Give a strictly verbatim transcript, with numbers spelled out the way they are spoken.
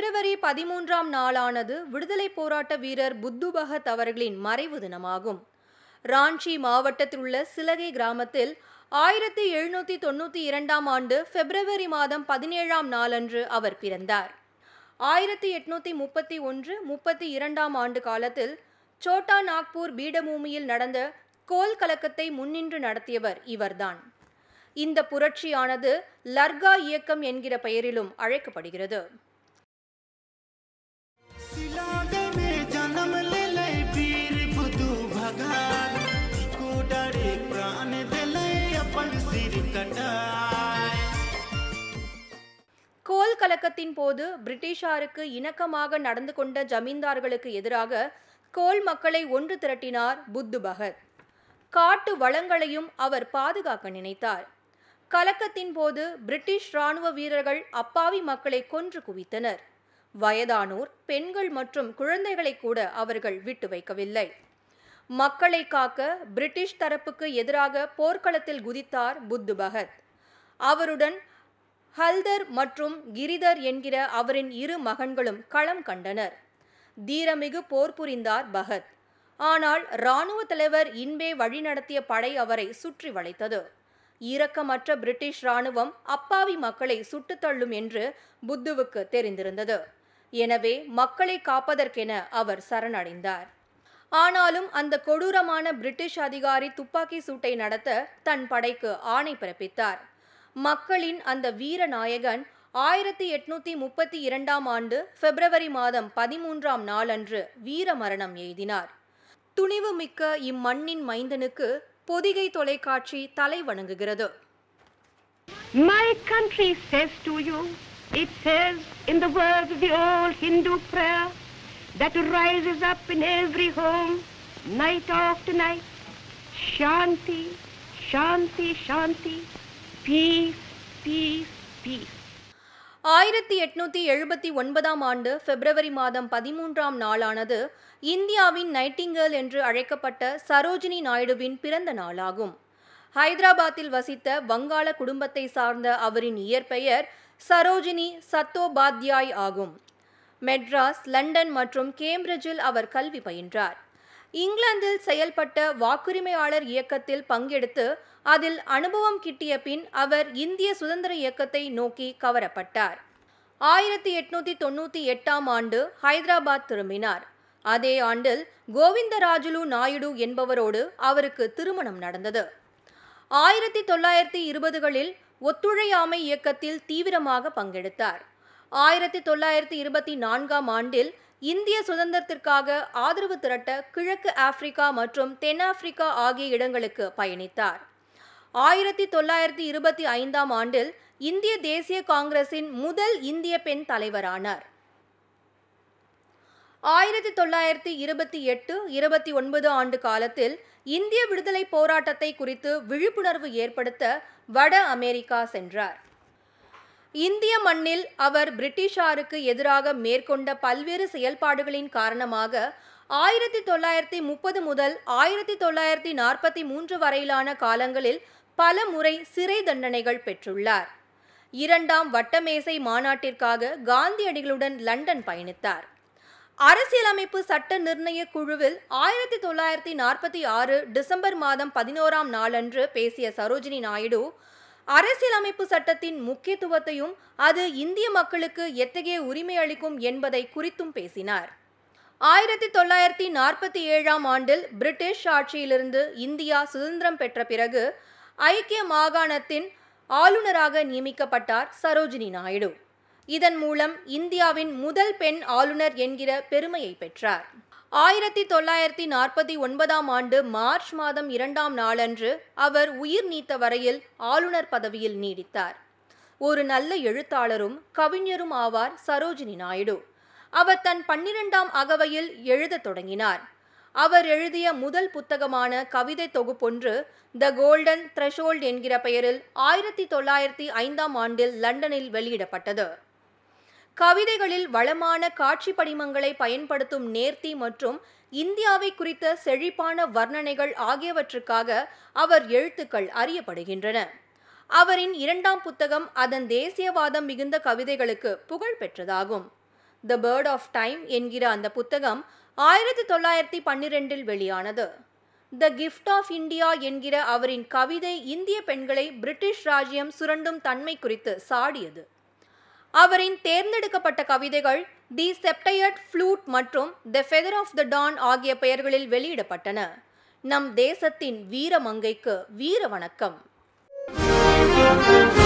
பிப்ரவரி பதிமூன்றாம் நாளானது விடுதலை போராட்ட வீரர் புத்து பகத் அவர்களின் மறைவு தினமாகும். ராஞ்சி மாவட்டத்தில் உள்ள சிலகை கிராமத்தில் ஆயிரத்தி எழுநூத்தி தொண்ணூத்தி இரண்டாம் ஆண்டு பிப்ரவரி மாதம் பதினேழாம் நாளன்று அவர் பிறந்தார். ஆயிரத்தி எட்நூத்தி முப்பத்தி ஒன்று முப்பத்தி இரண்டாம் ஆண்டு காலத்தில் சோட்டா நாக்பூர் பீடபூமியில் நடந்த கோல் கலக்கத்தை முன்னின்று நடத்தியவர் இவர்தான். இந்த புரட்சியானது லர்கா இயக்கம் என்கிற பெயரிலும் அழைக்கப்படுகிறது. கோல் கலக்கத்தின் போது பிரிட்டிஷாருக்கு இணக்கமாக நடந்து கொண்ட ஜமீன்தார்களுக்கு எதிராக கோல் மக்களை ஒன்று திரட்டினார் புத்து பகத். காட்டு வளங்களையும் அவர் பாதுகாக்க நினைத்தார். கலக்கத்தின் போது பிரிட்டிஷ் இராணுவ வீரர்கள் அப்பாவி மக்களை கொன்று குவித்தனர். வயதானோர், பெண்கள் மற்றும் குழந்தைகளை கூட அவர்கள் விட்டு வைக்கவில்லை. மக்களை காக்க பிரிட்டிஷ் தரப்புக்கு எதிராக போர்க்களத்தில் குதித்தார் புத்து பகத். அவருடன் ஹல்தர் மற்றும் கிரிதர் என்கிற அவரின் இரு மகன்களும் களம் கண்டனர். தீரமிகு போர் புரிந்தார் பகத். ஆனால் இராணுவ தலைவர் இன்பே வழிநடத்திய படை அவரை சுற்றி வளைத்தது. இரக்கமற்ற பிரிட்டிஷ் இராணுவம் அப்பாவி மக்களை சுட்டுத் தள்ளும் என்று புத்துவுக்கு தெரிந்திருந்தது. எனவே மக்களை காப்பதற்கென அவர் சரணடைந்தார். ஆனாலும் அந்த கொடூரமான பிரிட்டிஷ் அதிகாரி துப்பாக்கி சூட்டை நடத்த தன் படைக்கு ஆணை பிறப்பித்தார். மக்களின் அந்த வீர நாயகன் ஆயிரத்தி எட்நூத்தி முப்பத்தி இரண்டாம் ஆண்டு பிப்ரவரி மாதம் பதிமூன்றாம் நாளன்று வீர மரணம் எய்தினார். துணிவு மிக்க இம்மண்ணின் மைந்தனுக்கு பொதிகை தொலைக்காட்சி தலை வணங்குகிறது. My country says to you, it says in the words of the old Hindu prayer that rises up in every home, night after night, Shanti, Shanti, Shanti, peace, peace, peace. ஆயிரத்தி எட்நூத்தி எழுபத்தி ஒன்பதாம் ஆண்டு பிப்ரவரி மாதம் பதிமூன்றாம் நாளானது இந்தியாவின் நைட்டிங்கேல் என்று அழைக்கப்பட்ட சரோஜினி நாயுடுவின் பிறந்த நாளாகும். ஹைதராபாத்தில் வசித்த வங்காள குடும்பத்தை சார்ந்த அவரின் இயற்பெயர் சரோஜினி சத்தோபாத்யாய் ஆகும். மெட்ராஸ், லண்டன் மற்றும் கேம்பிரிட்ஜில் அவர் கல்வி பயின்றார். இங்கிலாந்தில் செயல்பட்ட வாக்குரிமையாளர் இயக்கத்தில் பங்கெடுத்து அதில் அனுபவம் கிட்டிய பின் அவர் இந்திய சுதந்திர இயக்கத்தை நோக்கி கவரப்பட்டார். ஆயிரத்தி எட்நூத்தி தொண்ணூத்தி எட்டாம் ஆண்டு ஹைதராபாத் திரும்பினார். அதே ஆண்டில் கோவிந்தராஜுலு நாயுடு என்பவரோடு அவருக்கு திருமணம் நடந்தது. ஆயிரத்தி தொள்ளாயிரத்தி இருபதுகளில் ஒத்துழையாமை இயக்கத்தில் தீவிரமாக பங்கெடுத்தார். ஆயிரத்தி தொள்ளாயிரத்தி இருபத்தி நான்காம் ஆண்டில் இந்திய சுதந்திரத்திற்காக ஆதரவு திரட்ட கிழக்கு ஆப்பிரிக்கா மற்றும் தென்னாப்பிரிக்கா ஆகிய இடங்களுக்கு பயணித்தார். ஆயிரத்தி தொள்ளாயிரத்தி இருபத்தி ஐந்தாம் ஆண்டில் இந்திய தேசிய காங்கிரசின் முதல் இந்திய பெண் தலைவரானார். ஆயிரத்தி தொள்ளாயிரத்தி இருபத்தி எட்டு இருபத்தி ஒன்பது ஆண்டு காலத்தில் இந்திய விடுதலை போராட்டத்தை குறித்து விழிப்புணர்வு ஏற்படுத்த வட அமெரிக்கா சென்றார். இந்திய மண்ணில் அவர் பிரிட்டிஷாருக்கு எதிராக மேற்கொண்ட பல்வேறு செயல்பாடுகளின் காரணமாக ஆயிரத்தி தொள்ளாயிரத்தி முப்பது முதல் ஆயிரத்தி தொள்ளாயிரத்தி நாற்பத்தி மூன்று வரையிலான காலங்களில் பல முறை சிறை தண்டனைகள் பெற்றுள்ளார். இரண்டாம் வட்டமேசை மாநாட்டிற்காக காந்தியடிகளுடன் லண்டன் பயணித்தார். அரசியலமைப்பு சட்ட நிர்ணய குழுவில் ஆயிரத்தி தொள்ளாயிரத்தி நாற்பத்தி ஆறு டிசம்பர் மாதம் பதினோராம் நாளன்று பேசிய சரோஜினி நாயுடு அரசியலமைப்பு சட்டத்தின் முக்கியத்துவத்தையும் அது இந்திய மக்களுக்கு எத்தகைய உரிமை அளிக்கும் என்பதை குறித்தும் பேசினார். ஆயிரத்தி தொள்ளாயிரத்தி நாற்பத்தி ஏழாம் ஆண்டில் பிரிட்டிஷ் ஆட்சியிலிருந்து இந்தியா சுதந்திரம் பெற்ற பிறகு ஐக்கிய மாகாணத்தின் ஆளுநராக நியமிக்கப்பட்டார் சரோஜினி நாயுடு. இதன் மூலம் இந்தியாவின் முதல் பெண் ஆளுநர் என்கிற பெருமையை பெற்றார். ஆயிரத்தி தொள்ளாயிரத்தி நாற்பத்தி ஒன்பதாம் ஆண்டு மார்ச் மாதம் இரண்டாம் நாளன்று அவர் உயிர் நீத்த வரையில் ஆளுநர் பதவியில் நீடித்தார். ஒரு நல்ல எழுத்தாளரும் கவிஞரும் ஆவார் சரோஜினி நாயுடு. அவர் தன் பன்னிரெண்டாம் அகவையில் எழுதத் தொடங்கினார். அவர் எழுதிய முதல் புத்தகமான கவிதை தொகுப்பொன்று த கோல்டன் த்ரெஷோல்ட் என்கிற பெயரில் ஆயிரத்தி தொள்ளாயிரத்தி ஐந்தாம் ஆண்டில் லண்டனில் வெளியிடப்பட்டது. கவிதைகளில் வளமான காட்சி படிமங்களை பயன்படுத்தும் நேர்த்தி மற்றும் இந்தியாவை குறித்த செழிப்பான வர்ணனைகள் ஆகியவற்றுக்காக அவர் எழுத்துக்கள் அறியப்படுகின்றன. அவரின் இரண்டாம் புத்தகம் அதன் தேசியவாதம் மிகுந்த கவிதைகளுக்கு புகழ் பெற்றதாகும். த பேர்ட் ஆஃப் டைம் என்கிற அந்த புத்தகம் ஆயிரத்தி தொள்ளாயிரத்தி பன்னிரெண்டில் வெளியானது. த கிஃப்ட் ஆஃப் இந்தியா என்கிற அவரின் கவிதை இந்திய பெண்களை பிரிட்டிஷ் ராஜ்யம் சுரண்டும் தன்மை குறித்து சாடியது. அவரின் தேர்ந்தெடுக்கப்பட்ட கவிதைகள் தி செப்டையர்ட் ஃப்ளூட் மற்றும் the feather of the dawn ஆகிய பெயர்களில் வெளியிடப்பட்டன. நம் தேசத்தின் வீர மங்கைக்கு வீர வணக்கம்.